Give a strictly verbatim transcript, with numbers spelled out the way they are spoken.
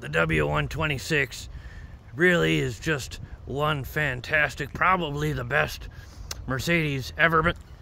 the W one twenty-six really is just one fantastic, probably the best Mercedes ever